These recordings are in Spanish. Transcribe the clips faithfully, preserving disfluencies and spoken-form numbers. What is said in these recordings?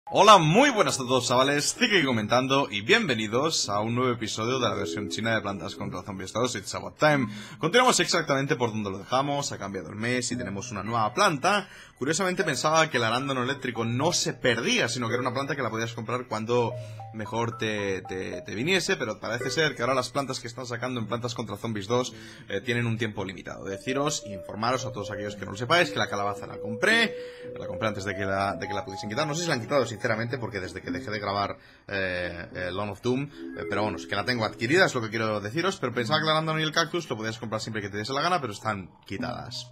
Hola, muy buenas a todos, chavales, Ziki comentando y bienvenidos a un nuevo episodio de la versión china de Plantas contra Zombies dos, It's About Time. Continuamos exactamente por donde lo dejamos, ha cambiado el mes y tenemos una nueva planta. Curiosamente pensaba que el arándano eléctrico no se perdía, sino que era una planta que la podías comprar cuando mejor te, te, te viniese, pero parece ser que ahora las plantas que están sacando en Plantas contra Zombies dos eh, tienen un tiempo limitado. Deciros e informaros a todos aquellos que no lo sepáis que la calabaza la compré, la compré antes de que la, de que la pudiesen quitar, no sé si la han quitado sinceramente, porque desde que dejé de grabar eh, eh, Lone of Doom, eh, pero bueno, es que la tengo adquirida, es lo que quiero deciros, pero pensaba que el arándano y el cactus lo podías comprar siempre que te diese la gana, pero están quitadas.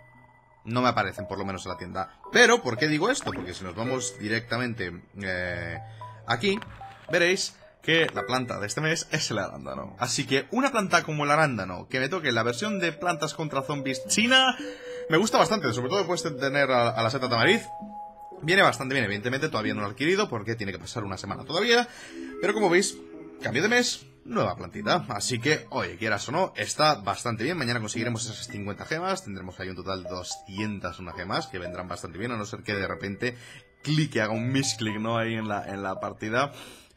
No me aparecen, por lo menos en la tienda. Pero, ¿por qué digo esto? Porque si nos vamos directamente eh, aquí, veréis que la planta de este mes es el arándano. Así que una planta como el arándano, que me toque la versión de Plantas contra Zombies china, me gusta bastante, sobre todo después de tener a, a la seta tamariz. Viene bastante bien, evidentemente todavía no lo he adquirido porque tiene que pasar una semana todavía. Pero como veis, cambio de mes, nueva plantita. Así que, oye, quieras o no, está bastante bien. Mañana conseguiremos esas cincuenta gemas. Tendremos ahí un total de doscientas una gemas que vendrán bastante bien, a no ser que de repente clique, haga un misclick, ¿no? Ahí en la, en la partida.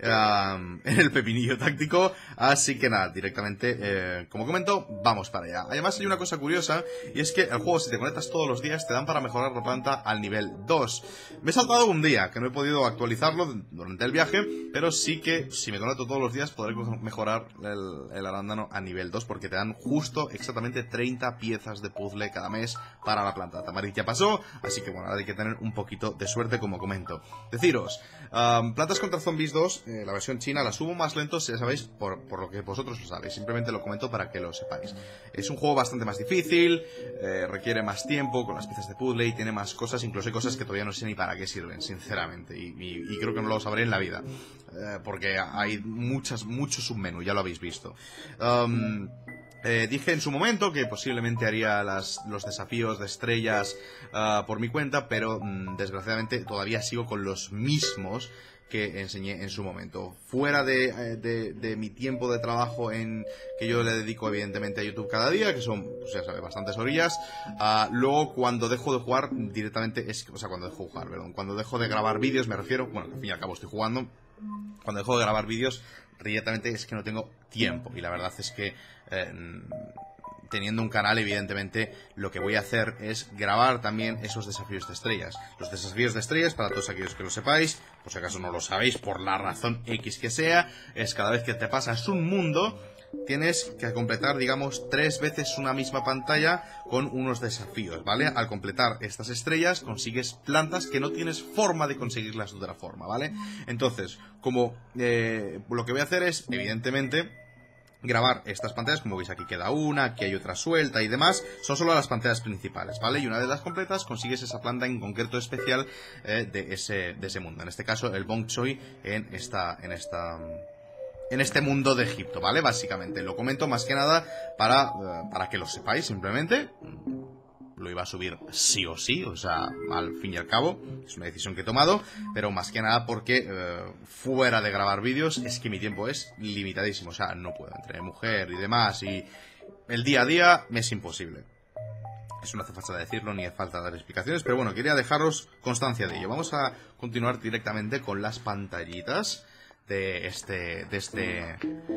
Um, en el pepinillo táctico. Así que nada, directamente eh, como comento, vamos para allá. Además hay una cosa curiosa, y es que el juego, si te conectas todos los días, te dan para mejorar la planta al nivel dos. Me he saltado un día, que no he podido actualizarlo durante el viaje, pero sí que si me conecto todos los días podré mejorar el, el arándano a nivel dos, porque te dan justo exactamente treinta piezas de puzzle cada mes para la planta. Tamariz ya pasó, así que bueno, ahora hay que tener un poquito de suerte, como comento. Deciros, um, Plantas contra Zombies dos, eh, la versión china la subo más lento, si ya sabéis, por, por lo que vosotros lo sabéis. Simplemente lo comento para que lo sepáis. Es un juego bastante más difícil, eh, requiere más tiempo con las piezas de puzzle y tiene más cosas, incluso hay cosas que todavía no sé ni para qué sirven, sinceramente. Y, y, y creo que no lo sabré en la vida, eh, porque hay muchas, mucho submenú, ya lo habéis visto. Um, Eh, dije en su momento que posiblemente haría las, los desafíos de estrellas uh, por mi cuenta, pero mmm, desgraciadamente todavía sigo con los mismos que enseñé en su momento. Fuera de, de, de mi tiempo de trabajo en que yo le dedico evidentemente a YouTube cada día, que son, pues ya sabes, bastantes orillas. Uh, luego cuando dejo de jugar directamente, es, o sea, cuando dejo de jugar, perdón, cuando dejo de grabar vídeos me refiero, bueno, al fin y al cabo estoy jugando. Cuando dejo de grabar vídeos, directamente es que no tengo tiempo. Y la verdad es que eh, teniendo un canal, evidentemente, lo que voy a hacer es grabar también esos desafíos de estrellas. Los desafíos de estrellas, para todos aquellos que lo sepáis, por si acaso no lo sabéis, por la razón X que sea, es cada vez que te pasas un mundo, tienes que completar, digamos, tres veces una misma pantalla con unos desafíos, ¿vale? Al completar estas estrellas consigues plantas que no tienes forma de conseguirlas de otra forma, ¿vale? Entonces, como eh, lo que voy a hacer es, evidentemente, grabar estas pantallas, como veis aquí queda una, aquí hay otra suelta y demás, son solo las pantallas principales, ¿vale? Y una vez las completas consigues esa planta en concreto especial eh, de, ese, de ese mundo, en este caso el Bok Choy en esta... En esta en este mundo de Egipto, ¿vale? Básicamente, lo comento más que nada para, uh, para que lo sepáis, simplemente. Lo iba a subir sí o sí, o sea, al fin y al cabo, es una decisión que he tomado, pero más que nada porque uh, fuera de grabar vídeos es que mi tiempo es limitadísimo, o sea, no puedo, entre mujer y demás, y el día a día me es imposible. Eso no hace falta decirlo, ni hace falta dar explicaciones, pero bueno, quería dejaros constancia de ello. Vamos a continuar directamente con las pantallitas de este, de este,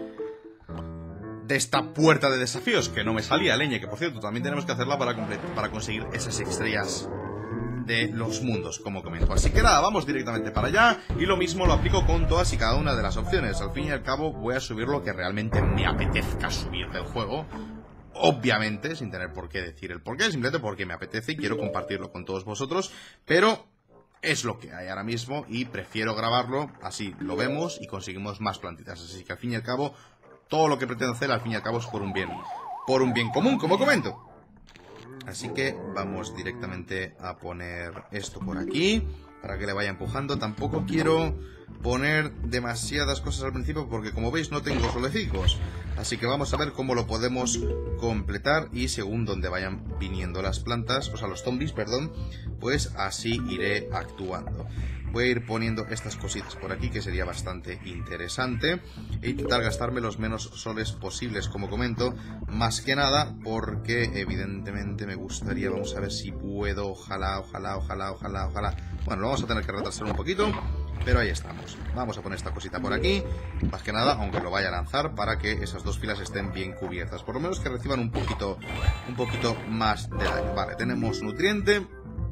de esta puerta de desafíos, que no me salía, leña, que por cierto también tenemos que hacerla para, para conseguir esas estrellas de los mundos, como comento. Así que nada, vamos directamente para allá, y lo mismo lo aplico con todas y cada una de las opciones. Al fin y al cabo voy a subir lo que realmente me apetezca subir del juego, obviamente, sin tener por qué decir el porqué, simplemente porque me apetece y quiero compartirlo con todos vosotros, pero es lo que hay ahora mismo y prefiero grabarlo, así lo vemos y conseguimos más plantitas. Así que al fin y al cabo, todo lo que pretendo hacer al fin y al cabo es por un bien, por un bien común, como comento. Así que vamos directamente a poner esto por aquí, para que le vaya empujando. Tampoco quiero poner demasiadas cosas al principio porque, como veis, no tengo solecicos. Así que vamos a ver cómo lo podemos completar y según donde vayan viniendo las plantas, o sea, los zombies, perdón, pues así iré actuando. Voy a ir poniendo estas cositas por aquí, que sería bastante interesante, e intentar gastarme los menos soles posibles, como comento, más que nada porque evidentemente me gustaría, vamos a ver si puedo, ojalá, ojalá, ojalá, ojalá, ojalá. Bueno, lo vamos a tener que retrasar un poquito Pero ahí estamos. Vamos a poner esta cosita por aquí. Más que nada, aunque lo vaya a lanzar, para que esas dos filas estén bien cubiertas. Por lo menos que reciban un poquito, un poquito más de daño. Vale, tenemos nutriente.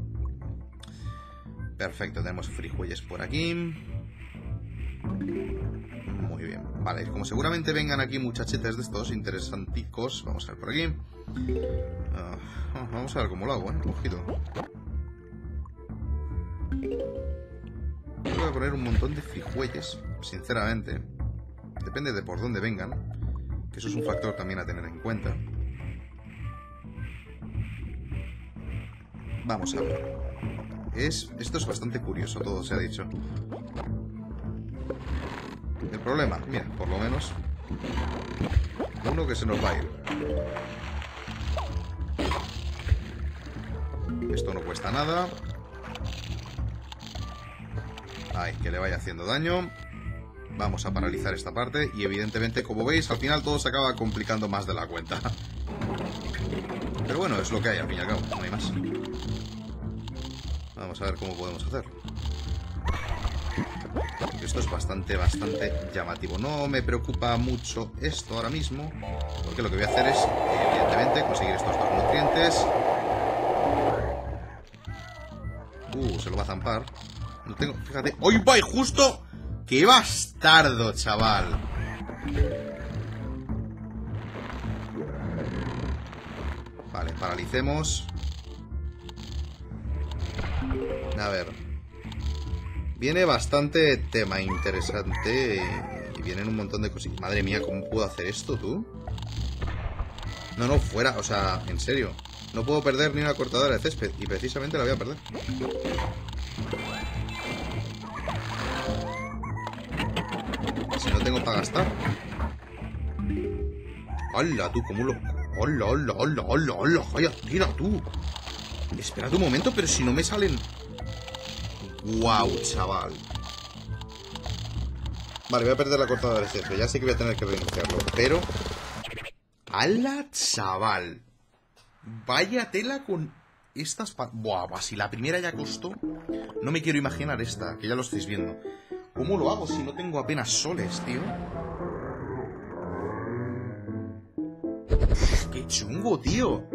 Perfecto, tenemos frijuelles por aquí. Muy bien. Vale, como seguramente vengan aquí muchachetes de estos interesanticos. Vamos a ver por aquí. Uh, vamos a ver cómo lo hago, ¿eh? Ojito. Voy a poner un montón de frijuelles, sinceramente. Depende de por dónde vengan, que eso es un factor también a tener en cuenta. Vamos a ver. Es, esto es bastante curioso, todo se ha dicho. El problema, mira, por lo menos uno que se nos va a ir. Esto no cuesta nada. Ay, que le vaya haciendo daño. Vamos a paralizar esta parte. Y evidentemente, como veis, al final todo se acaba complicando más de la cuenta. Pero bueno, es lo que hay, al fin y al cabo. No hay más. Vamos a ver cómo podemos hacer. Esto es bastante, bastante llamativo. No me preocupa mucho esto ahora mismo, porque lo que voy a hacer es, evidentemente, conseguir estos dos nutrientes. Uh, se lo va a zampar. No tengo, fíjate. ¡Hoy va! Y justo. ¡Qué bastardo, chaval! Vale, paralicemos. A ver. Viene bastante tema interesante. Y vienen un montón de cositas. Madre mía, ¿cómo puedo hacer esto, tú? No, no, fuera. O sea, en serio. No puedo perder ni una cortadora de césped. Y precisamente la voy a perder. Si no tengo para gastar. ¡Hala, tú! ¿Cómo lo...? ¡Hala, hala, hala, hala, hala! ¡Vaya, tira, tú! Espérate un momento, pero si no me salen... ¡Guau, chaval! Vale, voy a perder la cortadora de césped. Ya sé que voy a tener que reiniciarlo, pero... ¡Hala, chaval! Vaya tela con estas... Buah, si la primera ya costó... No me quiero imaginar esta, que ya lo estáis viendo. ¿Cómo lo hago si no tengo apenas soles, tío? ¡Qué chungo, tío!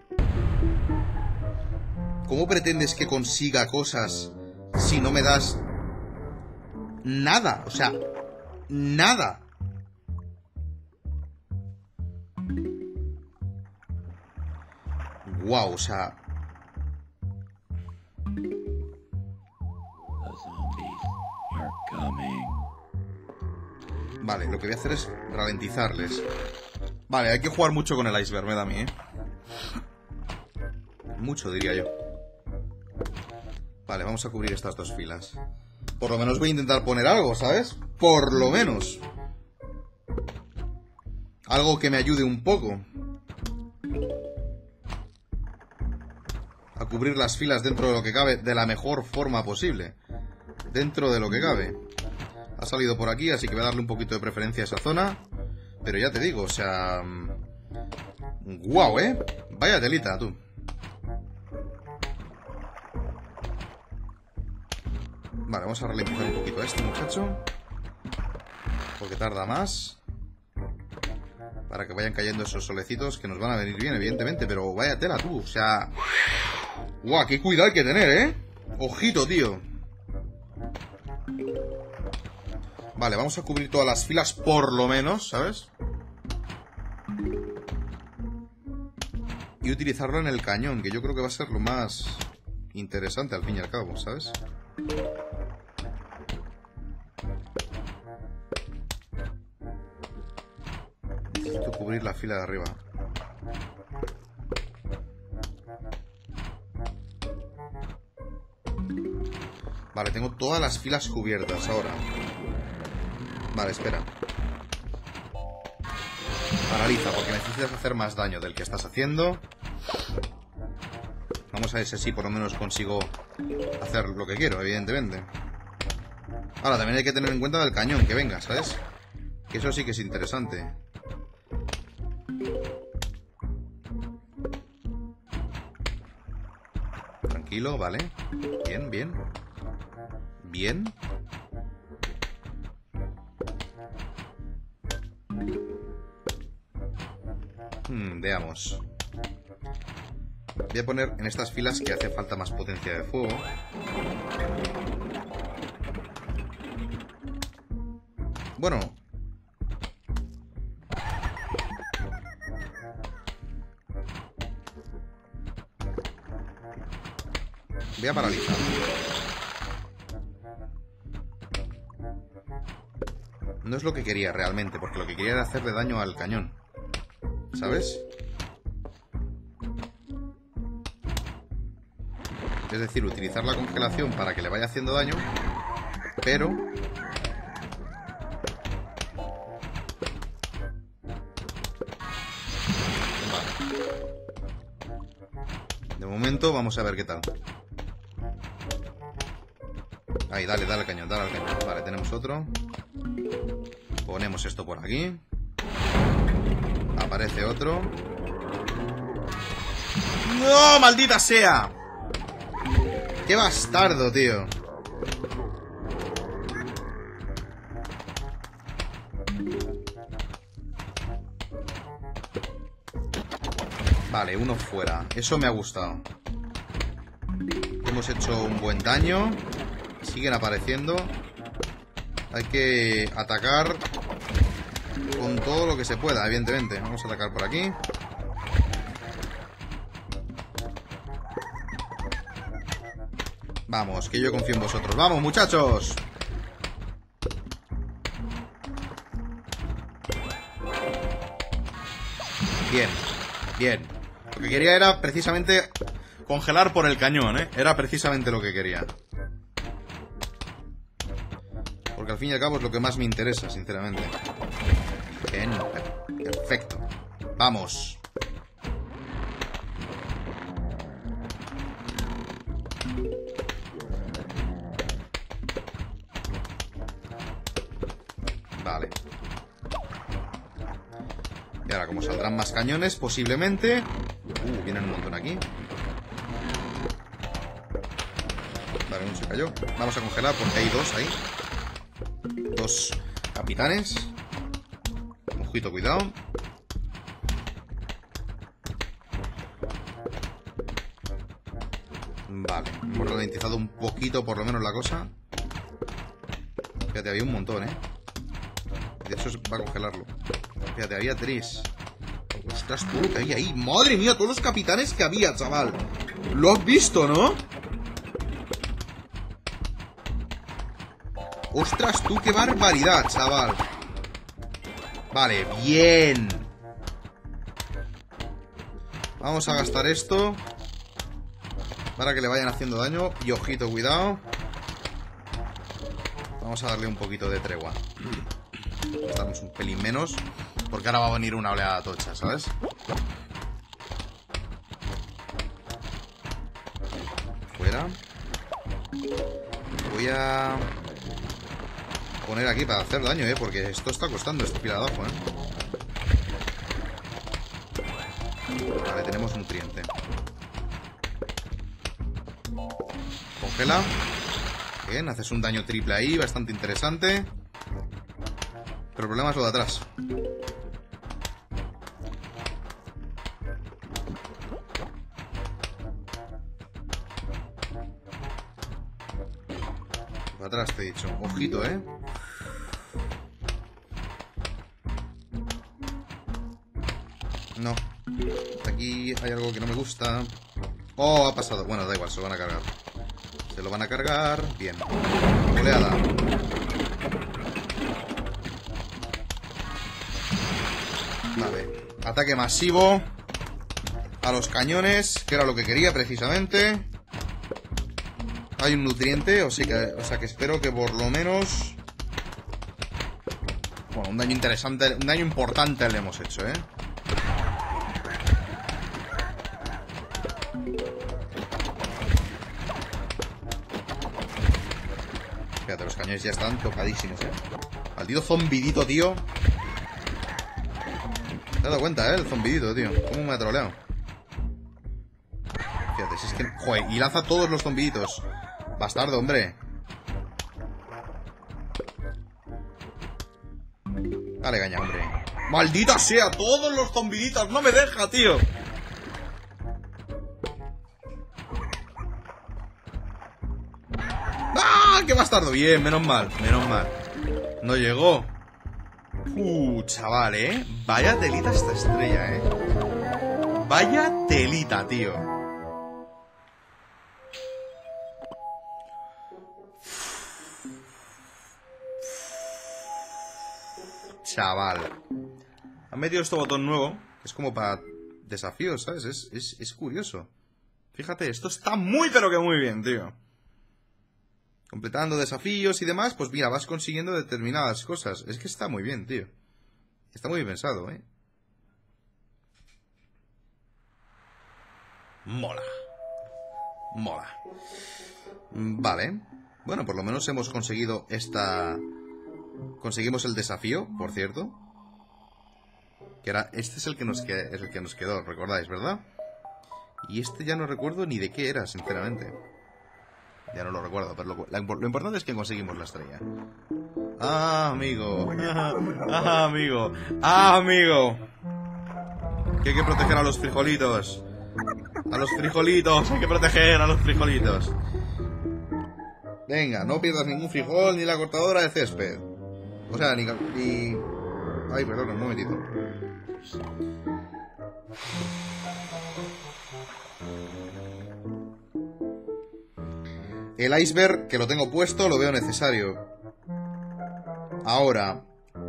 ¿Cómo pretendes que consiga cosas si no me das nada? O sea, nada. Guau, o sea... Vale, lo que voy a hacer es ralentizarles. Vale, hay que jugar mucho con el iceberg, me da a mí, ¿eh? Mucho, diría yo. Vale, vamos a cubrir estas dos filas. Por lo menos voy a intentar poner algo, ¿sabes? Por lo menos. Algo que me ayude un poco a cubrir las filas dentro de lo que cabe de la mejor forma posible. Dentro de lo que cabe. Ha salido por aquí, así que voy a darle un poquito de preferencia a esa zona. Pero ya te digo, o sea... Guau, ¿eh? Vaya telita, tú. Vale, vamos a ralentizar un poquito a este muchacho. Porque tarda más. Para que vayan cayendo esos solecitos que nos van a venir bien, evidentemente. Pero vaya tela, tú, o sea... Guau, qué cuidado hay que tener, ¿eh? Ojito, tío. Vale, vamos a cubrir todas las filas por lo menos, ¿sabes? Y utilizarlo en el cañón, que yo creo que va a ser lo más interesante al fin y al cabo, ¿sabes? Necesito cubrir la fila de arriba. Vale, tengo todas las filas cubiertas ahora. Vale, espera. Paraliza, porque necesitas hacer más daño del que estás haciendo. Vamos a ver si así por lo menos consigo hacer lo que quiero, evidentemente. Ahora, también hay que tener en cuenta del cañón que venga, ¿sabes? Que eso sí que es interesante. Tranquilo, vale. Bien, bien. Bien. Hmm, veamos. Voy a poner en estas filas que hace falta más potencia de fuego. Bueno. Voy a paralizar. No es lo que quería realmente, porque lo que quería era hacerle daño al cañón. ¿Sabes? Es decir, utilizar la congelación para que le vaya haciendo daño, pero... Vale. De momento vamos a ver qué tal. Ahí, dale, dale al cañón, dale al cañón. Vale, tenemos otro. Ponemos esto por aquí. Aparece otro. ¡No, maldita sea! ¡Qué bastardo, tío! Vale, uno fuera. Eso me ha gustado. Hemos hecho un buen daño. Siguen apareciendo. Hay que atacar con todo lo que se pueda, evidentemente. Vamos a atacar por aquí. Vamos, que yo confío en vosotros. ¡Vamos, muchachos! Bien, bien. Lo que quería era precisamente congelar por el cañón, ¿eh? Era precisamente lo que quería. Porque al fin y al cabo es lo que más me interesa, sinceramente. Bien, perfecto. Vamos. Vale. Y ahora, como saldrán más cañones, posiblemente... Uh, vienen un montón aquí. Vale, uno se cayó. Vamos a congelar porque hay dos ahí. Dos capitanes. Ojito, cuidado. Vale, hemos ralentizado un poquito por lo menos la cosa. Fíjate, había un montón, ¿eh? De eso va a congelarlo. Fíjate, había tres. Ostras, tú lo que había ahí. Madre mía, todos los capitanes que había, chaval. Lo has visto, ¿no? Ostras, tú, qué barbaridad, chaval. Vale, bien. Vamos a gastar esto para que le vayan haciendo daño. Y ojito, cuidado. Vamos a darle un poquito de tregua. Gastamos un pelín menos, porque ahora va a venir una oleada tocha, ¿sabes? Fuera. Voy a poner aquí para hacer daño, ¿eh? Porque esto está costando este pila de abajo, ¿eh? Vale, tenemos nutriente. Congela. Bien, haces un daño triple ahí, bastante interesante. Pero el problema es lo de atrás. Lo de atrás te he dicho. Ojito, ¿eh? No. Aquí hay algo que no me gusta. Oh, ha pasado. Bueno, da igual, se lo van a cargar. Se lo van a cargar. Bien. Oleada. Vale. Ataque masivo a los cañones, que era lo que quería precisamente. Hay un nutriente, o sea que, o sea que espero que por lo menos... Bueno, un daño interesante, un daño importante le hemos hecho, ¿eh? Fíjate, los cañones ya están tocadísimos, ¿eh? Maldito zombidito, tío. ¿Te has dado cuenta, eh? El zombidito, tío. ¿Cómo me ha troleado? Fíjate, si es que... Joder, y lanza todos los zombiditos. Bastardo, hombre. Dale caña, hombre. ¡Maldita sea! ¡Todos los zombiditos! ¡No me deja, tío! ¡Ah! ¡Qué bastardo! Bien, menos mal, menos mal. No llegó. Uh, chaval, ¿eh? Vaya telita esta estrella, ¿eh? Vaya telita, tío. Chaval. Han metido este botón nuevo, que es como para desafíos, ¿sabes? Es, es, es curioso. Fíjate, esto está muy pero que muy bien, tío. Completando desafíos y demás, pues mira, vas consiguiendo determinadas cosas. Es que está muy bien, tío. Está muy bien pensado, ¿eh? Mola. Mola. Vale. Bueno, por lo menos hemos conseguido esta... Conseguimos el desafío, por cierto. Que era... Este es el que nos, que... es el que nos quedó, recordáis, ¿verdad? Y este ya no recuerdo ni de qué era, sinceramente. Ya no lo recuerdo, pero lo, lo, lo importante es que conseguimos la estrella. Ah, amigo. Ah, amigo. Ah, amigo. Que hay que proteger a los frijolitos. A los frijolitos. Hay que proteger a los frijolitos. Venga, no pierdas ningún frijol ni la cortadora de césped. O sea, ni... ni... Ay, perdón, un momentito. El iceberg, que lo tengo puesto, lo veo necesario. Ahora.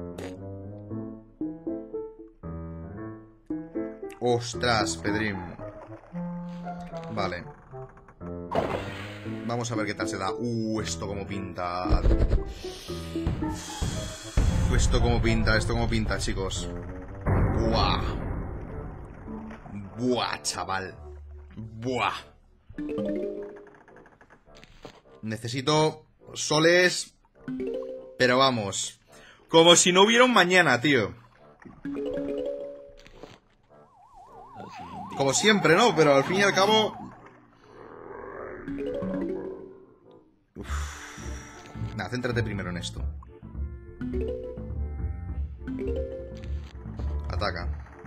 Ostras, Pedrín. Vale. Vamos a ver qué tal se da. Uh, esto como pinta. Esto como pinta, esto como pinta, chicos. Buah. Buah, chaval. Buah. Necesito soles. Pero vamos, como si no hubiera un mañana, tío. Como siempre, ¿no? Pero al fin y al cabo... Uf. Nada, céntrate primero en esto. Ataca.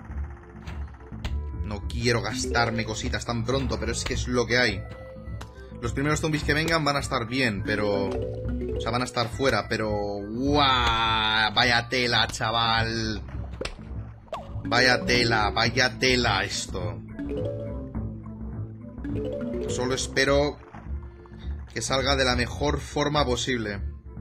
No quiero gastarme cositas tan pronto, pero es que es lo que hay. Los primeros zombies que vengan van a estar bien, pero... O sea, van a estar fuera, pero... ¡Guau! Vaya tela, chaval. Vaya tela, vaya tela esto. Solo espero que salga de la mejor forma posible.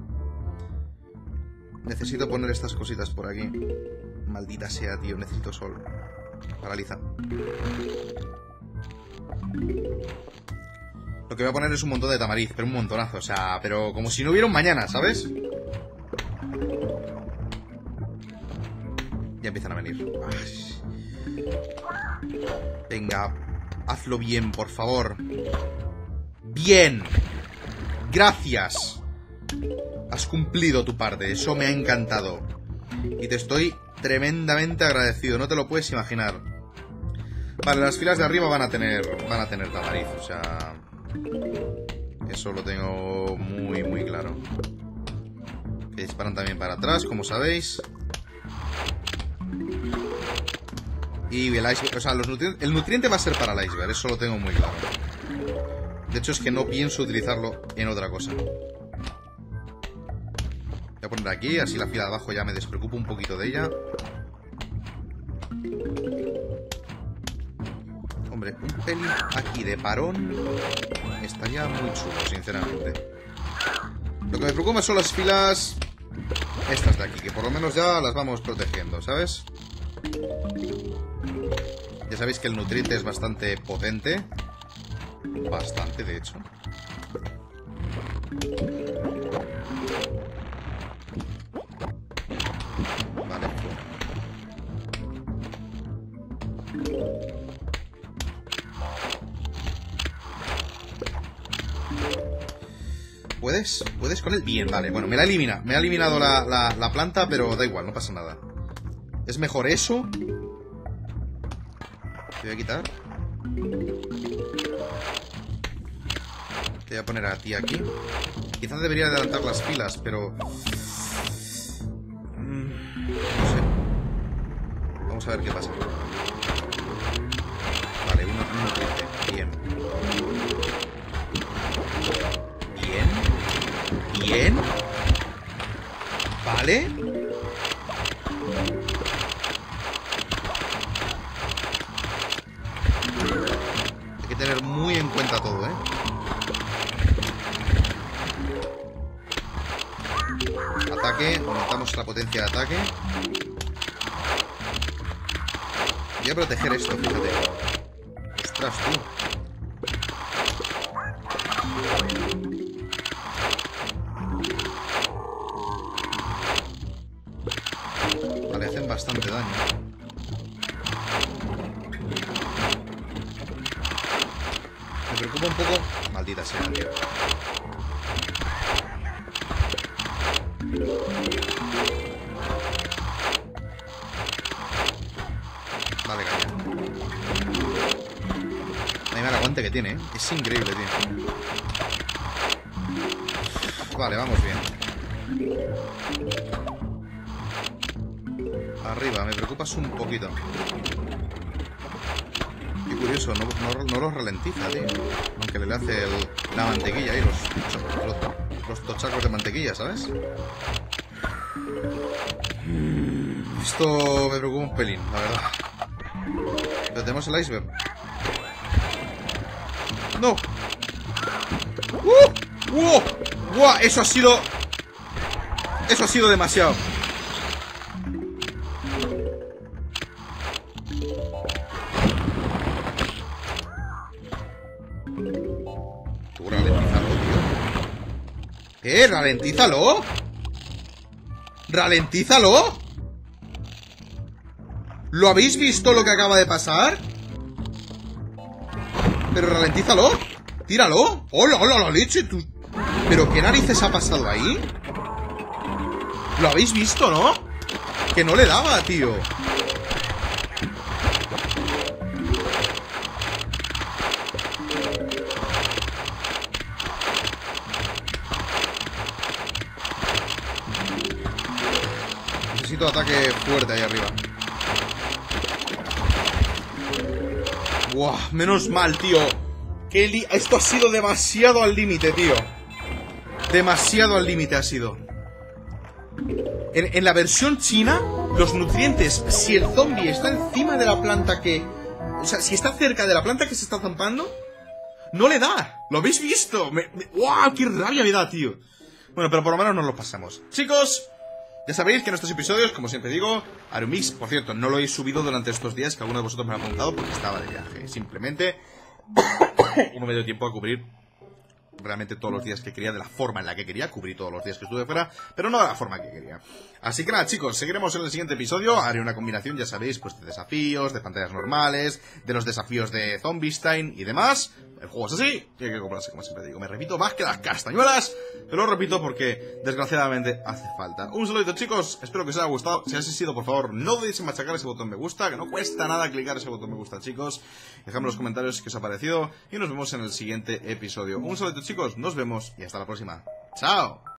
Necesito poner estas cositas por aquí. Maldita sea, tío, necesito sol. Paraliza. Lo que voy a poner es un montón de tamariz, pero un montonazo, o sea, pero como si no hubiera un mañana, ¿sabes? Ya empiezan a venir. Ay. Venga, hazlo bien, por favor. Bien. Gracias. Has cumplido tu parte, eso me ha encantado. Y te estoy tremendamente agradecido, no te lo puedes imaginar. Vale, las filas de arriba van a tener van a tener tamariz, o sea... Eso lo tengo muy, muy claro. Que disparan también para atrás, como sabéis. Y el iceberg, o sea, los nutrientes, el nutriente va a ser para el iceberg, eso lo tengo muy claro. De hecho, es que no pienso utilizarlo en otra cosa. Voy a poner aquí, así la fila de abajo ya me despreocupo un poquito de ella. Hombre, un pelín aquí de parón estaría muy chulo, sinceramente. Lo que me preocupa son las filas estas de aquí, que por lo menos ya las vamos protegiendo, ¿sabes? Ya sabéis que el nutriente es bastante potente. Bastante, de hecho. Vale. ¿Puedes? ¿Puedes con él? Bien, vale. Bueno, me la elimina. Me ha eliminado la, la, la planta, pero da igual, no pasa nada. Es mejor eso. Te voy a quitar. Te voy a poner a ti aquí. Quizás debería adelantar las filas, pero... No sé. Vamos a ver qué pasa. Vale, uno, uno nutriente. Bien. Bien. Bien. Vale. Hay que tener muy en cuenta todo, ¿eh? Ataque, aumentamos la potencia de ataque. Voy a proteger esto, fíjate. Ostras, tú. Vale, hacen bastante daño. Me preocupa un poco... Maldita sea, tío. Vale, caña. Ahí me el aguante que tiene, ¿eh? Es increíble, tío. Vale, vamos bien. Arriba, me preocupas un poquito. Qué curioso, no, no, no los ralentiza, tío. Aunque le hace el, la mantequilla ahí, los, los, los tochacos de mantequilla, ¿sabes? Esto me preocupa un pelín, la verdad. Pero tenemos el iceberg. ¡No! ¡Uh! ¡Uh! ¡Uh! Eso ha sido... Eso ha sido demasiado. Tú ralentízalo, tío. ¿Qué? ¿Ralentízalo? ¿Ralentízalo? ¿Lo habéis visto lo que acaba de pasar? Pero ralentízalo. Tíralo. ¡Hola, hola, la leche! ¿Tú? ¿Pero qué narices ha pasado ahí? ¿Lo habéis visto, no? Que no le daba, tío. Necesito ataque fuerte ahí arriba. Buah, menos mal, tío. Qué li... Esto ha sido demasiado al límite, tío. Demasiado al límite ha sido. En, en la versión china, los nutrientes, si el zombie está encima de la planta que... O sea, si está cerca de la planta que se está zampando, no le da. ¿Lo habéis visto? Me, me... ¡Wow! ¡Qué rabia me da, tío! Bueno, pero por lo menos nos lo pasamos. Chicos, ya sabéis que en estos episodios, como siempre digo, Arumix, por cierto, no lo he subido durante estos días, que alguno de vosotros me ha preguntado porque estaba de viaje. Simplemente no me dio tiempo a cubrir realmente todos los días que quería, de la forma en la que quería. Cubrí todos los días que estuve fuera, pero no de la forma que quería. Así que nada, chicos, seguiremos en el siguiente episodio. Haré una combinación, ya sabéis, pues de desafíos, de pantallas normales, de los desafíos de Zombiestein y demás. El juego es así, y hay que comprarse, como siempre digo. Me repito más que las castañuelas, pero lo repito porque desgraciadamente hace falta. Un saludito, chicos, espero que os haya gustado. Si así ha sido, por favor, no dudéis en machacar ese botón me gusta, que no cuesta nada clicar ese botón me gusta, chicos. Dejadme en los comentarios qué os ha parecido y nos vemos en el siguiente episodio. Un saludito, chicos, nos vemos y hasta la próxima. ¡Chao!